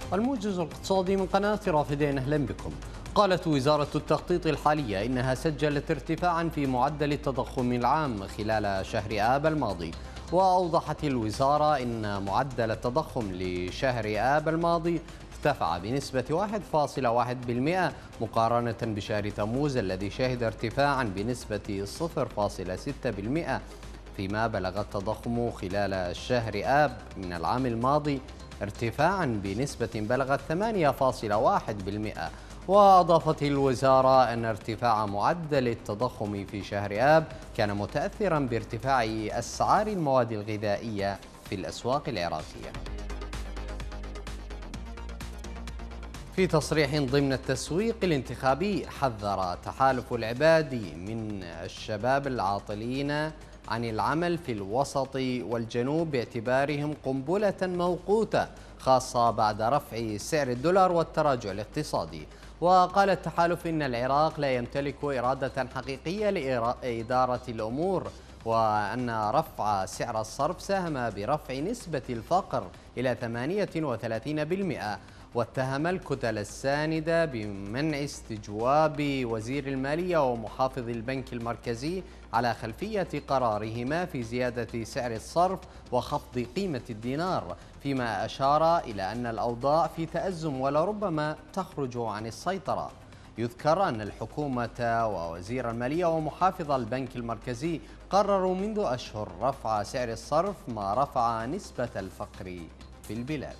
الموجز الاقتصادي من قناة رافدين، أهلا بكم. قالت وزارة التخطيط الحالية إنها سجلت ارتفاعا في معدل التضخم العام خلال شهر آب الماضي. وأوضحت الوزارة إن معدل التضخم لشهر آب الماضي ارتفع بنسبة 1.1% مقارنة بشهر تموز الذي شهد ارتفاعا بنسبة 0.6%، فيما بلغ التضخم خلال شهر آب من العام الماضي ارتفاعا بنسبة بلغت 8.1%. وأضافت الوزارة أن ارتفاع معدل التضخم في شهر آب كان متأثرا بارتفاع أسعار المواد الغذائية في الأسواق العراقية. في تصريح ضمن التسويق الانتخابي، حذر تحالف العباد من الشباب العاطلين عن العمل في الوسط والجنوب باعتبارهم قنبلة موقوتة، خاصة بعد رفع سعر الدولار والتراجع الاقتصادي. وقال التحالف إن العراق لا يمتلك إرادة حقيقية لإدارة الأمور، وأن رفع سعر الصرف ساهم برفع نسبة الفقر إلى 38%. واتهم الكتل الساندة بمنع استجواب وزير المالية ومحافظ البنك المركزي على خلفية قرارهما في زيادة سعر الصرف وخفض قيمة الدينار، فيما أشار إلى أن الأوضاع في تأزم ولربما تخرج عن السيطرة. يذكر أن الحكومة ووزير المالية ومحافظ البنك المركزي قرروا منذ أشهر رفع سعر الصرف، ما رفع نسبة الفقر في البلاد.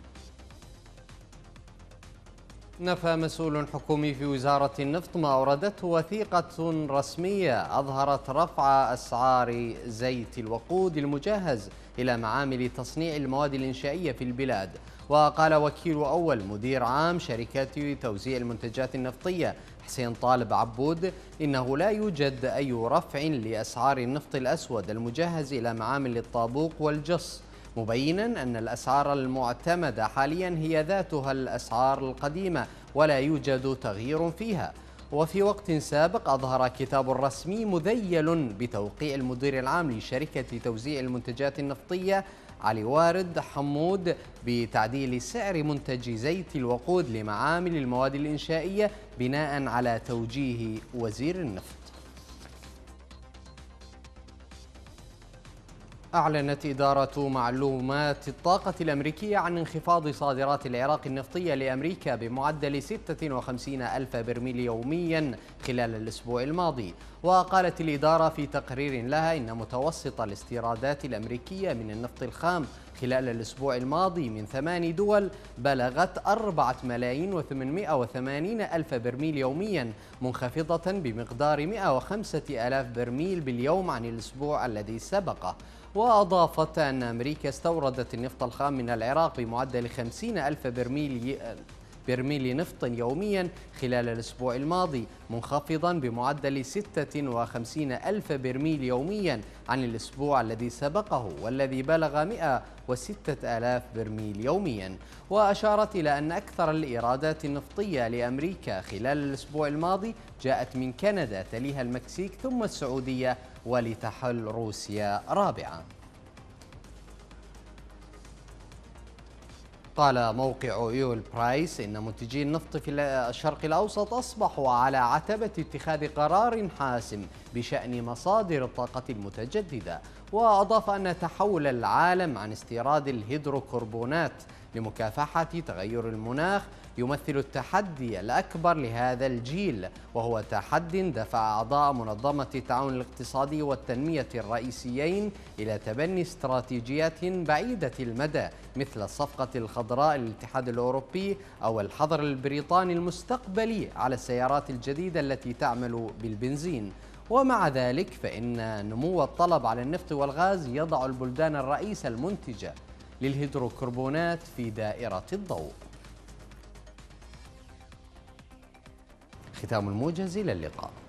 نفى مسؤول حكومي في وزارة النفط ما أوردته وثيقة رسمية أظهرت رفع أسعار زيت الوقود المجهز إلى معامل تصنيع المواد الإنشائية في البلاد. وقال وكيل أول مدير عام شركة توزيع المنتجات النفطية حسين طالب عبود إنه لا يوجد أي رفع لأسعار النفط الأسود المجهز إلى معامل الطابوق والجص، مبينا أن الأسعار المعتمدة حاليا هي ذاتها الأسعار القديمة ولا يوجد تغيير فيها. وفي وقت سابق أظهر كتاب رسمي مذيل بتوقيع المدير العام لشركة توزيع المنتجات النفطية علي وارد حمود بتعديل سعر منتج زيت الوقود لمعامل المواد الإنشائية بناء على توجيه وزير النفط. أعلنت إدارة معلومات الطاقة الأمريكية عن انخفاض صادرات العراق النفطية لأمريكا بمعدل 56 ألف برميل يوميا خلال الأسبوع الماضي. وقالت الإدارة في تقرير لها إن متوسط الاستيرادات الأمريكية من النفط الخام خلال الأسبوع الماضي من 8 دول بلغت 4,880 ألف برميل يوميا، منخفضة بمقدار 105 ألاف برميل باليوم عن الأسبوع الذي سبقه. وأضافت أن أمريكا استوردت النفط الخام من العراق بمعدل 50 ألف برميل نفط يوميا خلال الأسبوع الماضي، منخفضا بمعدل 56 ألف برميل يوميا عن الأسبوع الذي سبقه والذي بلغ 106 ألاف برميل يوميا. وأشارت إلى أن أكثر الإيرادات النفطية لأمريكا خلال الأسبوع الماضي جاءت من كندا، تليها المكسيك ثم السعودية، ولتحل روسيا رابعة. قال موقع أويل برايس إن منتجي النفط في الشرق الأوسط أصبحوا على عتبة اتخاذ قرار حاسم بشأن مصادر الطاقة المتجددة. وأضاف أن تحول العالم عن استيراد الهيدروكربونات لمكافحة تغير المناخ يمثل التحدي الأكبر لهذا الجيل، وهو تحدي دفع أعضاء منظمة التعاون الاقتصادي والتنمية الرئيسيين إلى تبني استراتيجيات بعيدة المدى مثل الصفقة الخضراء للاتحاد الأوروبي أو الحظر البريطاني المستقبلي على السيارات الجديدة التي تعمل بالبنزين. ومع ذلك فإن نمو الطلب على النفط والغاز يضع البلدان الرئيسة المنتجة للهيدروكربونات في دائرة الضوء. ختام الموجز، إلى اللقاء.